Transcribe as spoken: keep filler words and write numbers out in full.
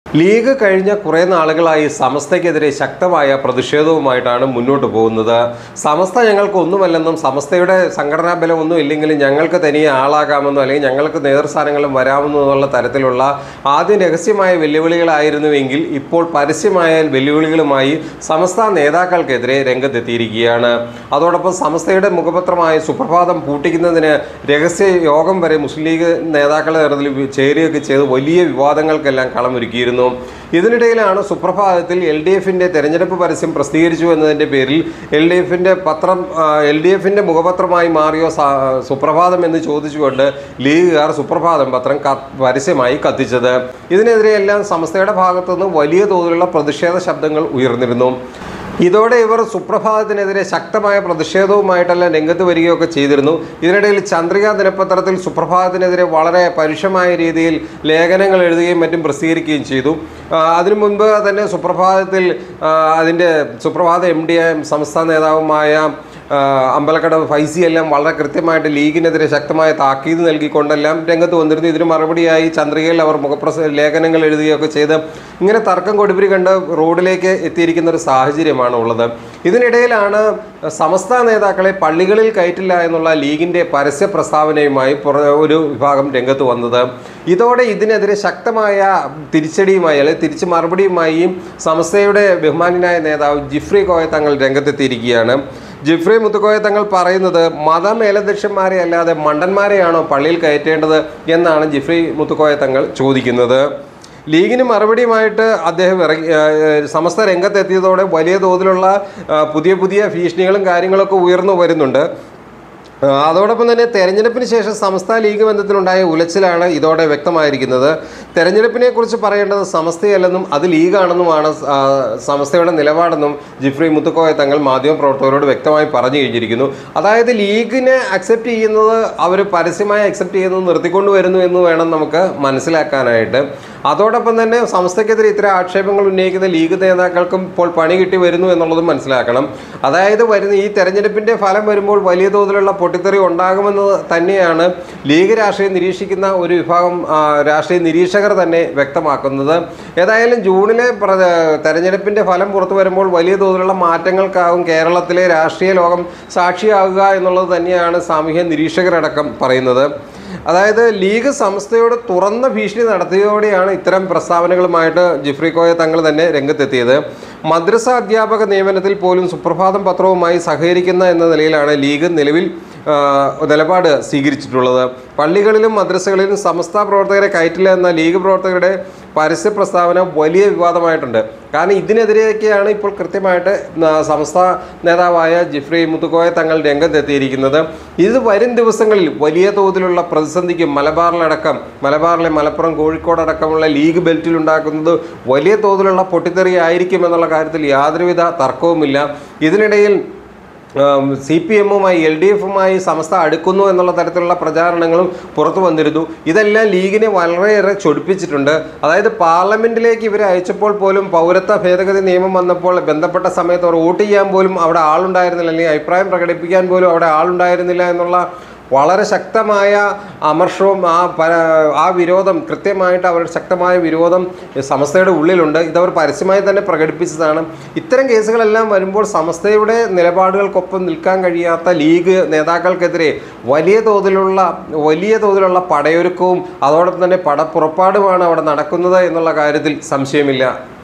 League കഴിഞ്ഞ കുറേ നാളുകളായി സമസ്തയ്ക്കെതിരെ ശക്തമായ പ്രതിഷേധവുമായിട്ടാണ് മുന്നോട്ട് പോകുന്നത്. സമസ്ത ഞങ്ങൾക്ക് ഒന്നുമല്ലെന്നും സമസ്തയുടെ സംഘടനാ ബലമൊന്നും ഇല്ലെങ്കിലും ഞങ്ങൾക്ക് തനിയെ ആളാകാമെന്നോ അല്ലെങ്കിൽ ഞങ്ങൾക്ക് നേതൃസ്ഥാനങ്ങളും വരാമെന്നോ എന്നുള്ള തരത്തിലുള്ള ആദ്യം രഹസ്യമായ വെല്ലുവിളികളായിരുന്നുവെങ്കിൽ ഇപ്പോൾ പരസ്യമായ വെല്ലുവിളികളുമായി സമസ്ത നേതാക്കൾക്കെതിരെ രംഗത്തെത്തിയിരിക്കുകയാണ്. അതോടൊപ്പം സമസ്തയുടെ മുഖപത്രമായ സുപ്രഭാതം പൂട്ടിക്കുന്നതിന് രഹസ്യ യോഗം വരെ മുസ്ലിം ലീഗ് നേതാക്കളുടെ നേതൃത്വത്തിൽ ചേരുകയൊക്കെ ചെയ്ത് വലിയ വിവാദങ്ങൾക്കെല്ലാം കളമൊരുക്കിയിരുന്നു. ഇതിനിടയിലാണ് സുപ്രഭാതത്തിൽ എൽ ഡി എഫിൻ്റെ തെരഞ്ഞെടുപ്പ് പരസ്യം പ്രസിദ്ധീകരിച്ചു എന്നതിൻ്റെ പേരിൽ എൽ ഡി എഫിൻ്റെ പത്രം എൽ ഡി എഫിൻ്റെ മുഖപത്രമായി മാറിയോ സുപ്രഭാതം എന്ന് ചോദിച്ചുകൊണ്ട് ലീഗുകാർ സുപ്രഭാതം പത്രം പരസ്യമായി കത്തിച്ചത്. ഇതിനെതിരെയെല്ലാം സമസ്തയുടെ ഭാഗത്തുനിന്ന് വലിയ തോതിലുള്ള പ്രതിഷേധ ശബ്ദങ്ങൾ ഉയർന്നിരുന്നു. ഇതോടെ ഇവർ സുപ്രഭാതത്തിനെതിരെ ശക്തമായ പ്രതിഷേധവുമായിട്ടെല്ലാം രംഗത്ത് വരികയൊക്കെ ചെയ്തിരുന്നു. ഇതിനിടയിൽ ചന്ദ്രിക ദിനപത്രത്തിൽ സുപ്രഭാതത്തിനെതിരെ വളരെ പരുഷമായ രീതിയിൽ ലേഖനങ്ങൾ എഴുതുകയും മറ്റും പ്രസിദ്ധീകരിക്കുകയും ചെയ്തു. അതിനു മുൻപ് തന്നെ സുപ്രഭാതത്തിൽ അതിൻ്റെ സുപ്രഭാത എം ഡി സംസ്ഥാന നേതാവുമായ അമ്പലക്കടവ് ഫൈസി എല്ലാം വളരെ കൃത്യമായിട്ട് ലീഗിനെതിരെ ശക്തമായ താക്കീത് നൽകിക്കൊണ്ടെല്ലാം രംഗത്ത് വന്നിരുന്നു. ഇതിന് മറുപടിയായി ചന്ദ്രികയിൽ അവർ മുഖപ്രസ ലേഖനങ്ങൾ എഴുതുകയൊക്കെ ചെയ്ത് ഇങ്ങനെ തർക്കം കൊടുപിരി കണ്ട് റോഡിലേക്ക് എത്തിയിരിക്കുന്ന ഒരു സാഹചര്യമാണ് ഉള്ളത്. ഇതിനിടയിലാണ് സമസ്ത നേതാക്കളെ പള്ളികളിൽ കയറ്റില്ല എന്നുള്ള ലീഗിൻ്റെ പരസ്യ പ്രസ്താവനയുമായി ഒരു വിഭാഗം രംഗത്ത് വന്നത്. ഇതോടെ ഇതിനെതിരെ ശക്തമായ തിരിച്ചടിയുമായി അല്ലെങ്കിൽ തിരിച്ചു മറുപടിയുമായി സമസ്തയുടെ ബഹുമാന്യനായ നേതാവ് ജിഫ്രി കോയ തങ്ങൾ രംഗത്തെത്തിയിരിക്കുകയാണ്. ജിഫ്രി മുത്തുക്കോയ തങ്ങൾ പറയുന്നത് മതമേലധ്യക്ഷന്മാരെ അല്ലാതെ മണ്ടന്മാരെയാണോ പള്ളിയിൽ കയറ്റേണ്ടത് എന്നാണ് ജിഫ്രി മുത്തുക്കോയ തങ്ങൾ ചോദിക്കുന്നത്. ലീഗിന് മറുപടിയുമായിട്ട് അദ്ദേഹം ഇറങ്ങി സമസ്ത രംഗത്തെത്തിയതോടെ വലിയ തോതിലുള്ള പുതിയ പുതിയ ഭീഷണികളും കാര്യങ്ങളൊക്കെ ഉയർന്നു വരുന്നുണ്ട്. അതോടൊപ്പം തന്നെ തെരഞ്ഞെടുപ്പിന് ശേഷം സമസ്ത ലീഗ് ബന്ധത്തിലുണ്ടായ ഉലച്ചിലാണ് ഇതോടെ വ്യക്തമായിരിക്കുന്നത്. തെരഞ്ഞെടുപ്പിനെ കുറിച്ച് പറയേണ്ടത് സമസ്തയല്ലെന്നും അത് ലീഗാണെന്നുമാണ് സമസ്തയുടെ നിലപാടെന്നും ജിഫ്രി മുത്തുക്കോയ തങ്ങൾ മാധ്യമപ്രവർത്തകരോട് വ്യക്തമായി പറഞ്ഞു കഴിഞ്ഞിരിക്കുന്നു. അതായത് ലീഗിനെ അക്സെപ്റ്റ് ചെയ്യുന്നത് അവർ പരസ്യമായി അക്സെപ്റ്റ് ചെയ്യുന്നത് നിർത്തിക്കൊണ്ടു വരുന്നു എന്ന് വേണം നമുക്ക് മനസ്സിലാക്കാനായിട്ട്. അതോടൊപ്പം തന്നെ സമസ്തയ്ക്കെതിരെ ഇത്തരം ആക്ഷേപങ്ങൾ ഉന്നയിക്കുന്ന ലീഗ് നേതാക്കൾക്കും ഇപ്പോൾ പണി കിട്ടി വരുന്നു എന്നുള്ളതും മനസ്സിലാക്കണം. അതായത് വരുന്ന ഈ തെരഞ്ഞെടുപ്പിൻ്റെ ഫലം വരുമ്പോൾ വലിയ തോതിലുള്ള പൊട്ടിത്തെറി ഉണ്ടാകുമെന്ന് തന്നെയാണ് ലീഗ് രാഷ്ട്രീയം നിരീക്ഷിക്കുന്ന ഒരു വിഭാഗം രാഷ്ട്രീയ നിരീക്ഷകർ തന്നെ വ്യക്തമാക്കുന്നത്. ഏതായാലും ജൂണിലെ തെരഞ്ഞെടുപ്പിൻ്റെ ഫലം പുറത്തു വരുമ്പോൾ വലിയ തോതിലുള്ള മാറ്റങ്ങൾക്കാവും കേരളത്തിലെ രാഷ്ട്രീയ ലോകം സാക്ഷിയാകുക എന്നുള്ളത് തന്നെയാണ് സാമൂഹ്യ നിരീക്ഷകരടക്കം പറയുന്നത്. അതായത് ലീഗ് സംസ്ഥയോട് തുറന്ന ഭീഷണി നടത്തിയതോടെയാണ് ഇത്തരം പ്രസ്താവനകളുമായിട്ട് ജിഫ്രി കോയ തങ്ങൾ തന്നെ രംഗത്തെത്തിയത്. മദ്രസ അധ്യാപക നിയമനത്തിൽ പോലും സുപ്രഭാതം പത്രവുമായി സഹകരിക്കുന്ന എന്ന നിലയിലാണ് ലീഗ് നിലവിൽ നിലപാട് സ്വീകരിച്ചിട്ടുള്ളത്. പള്ളികളിലും മദ്രസകളിലും സമസ്ത പ്രവർത്തകരെ കയറ്റില്ല എന്ന ലീഗ് പ്രവർത്തകരുടെ പരസ്യ പ്രസ്താവന വലിയ വിവാദമായിട്ടുണ്ട്. കാരണം ഇതിനെതിരെയൊക്കെയാണ് ഇപ്പോൾ കൃത്യമായിട്ട് സമസ്ത നേതാവായ ജിഫ്രി മുത്തുക്കോയ തങ്ങൾ രംഗത്തെത്തിയിരിക്കുന്നത്. ഇത് വരും ദിവസങ്ങളിൽ വലിയ തോതിലുള്ള പ്രതിസന്ധിക്കും മലബാറിലടക്കം മലബാറിലെ മലപ്പുറം കോഴിക്കോട് അടക്കമുള്ള ലീഗ് ബെൽറ്റിൽ ഉണ്ടാക്കുന്നത് വലിയ തോതിലുള്ള പൊട്ടിത്തെറി ആയിരിക്കും എന്നുള്ള കാര്യത്തിൽ യാതൊരുവിധ തർക്കവുമില്ല. ഇതിനിടയിൽ സി പി എമ്മുമായി എൽ ഡി എഫുമായി സമസ്ത അടുക്കുന്നു എന്നുള്ള തരത്തിലുള്ള പ്രചാരണങ്ങളും പുറത്തു വന്നിരുന്നു. ഇതെല്ലാം ലീഗിനെ വളരെയേറെ ചൊടിപ്പിച്ചിട്ടുണ്ട്. അതായത് പാർലമെൻറ്റിലേക്ക് ഇവരെ അയച്ചപ്പോൾ പോലും പൗരത്വ ഭേദഗതി നിയമം വന്നപ്പോൾ ബന്ധപ്പെട്ട സമയത്ത് അവർ വോട്ട് ചെയ്യാൻ പോലും അവിടെ ആളുണ്ടായിരുന്നില്ല, അല്ലെങ്കിൽ അഭിപ്രായം പ്രകടിപ്പിക്കാൻ പോലും അവിടെ ആളുണ്ടായിരുന്നില്ല എന്നുള്ള വളരെ ശക്തമായ അമർഷവും ആ ആ വിരോധം കൃത്യമായിട്ട് അവരുടെ ശക്തമായ വിരോധം സമസ്തയുടെ ഉള്ളിലുണ്ട്. ഇതവർ പരസ്യമായി തന്നെ പ്രകടിപ്പിച്ചതാണ്. ഇത്തരം കേസുകളെല്ലാം വരുമ്പോൾ സമസ്തയുടെ നിലപാടുകൾക്കൊപ്പം നിൽക്കാൻ കഴിയാത്ത ലീഗ് നേതാക്കൾക്കെതിരെ വലിയ തോതിലുള്ള വലിയ തോതിലുള്ള പടയൊരുക്കവും അതോടൊപ്പം തന്നെ പടപ്പുറപ്പാടുമാണ് അവിടെ നടക്കുന്നത് എന്നുള്ള കാര്യത്തിൽ സംശയമില്ല.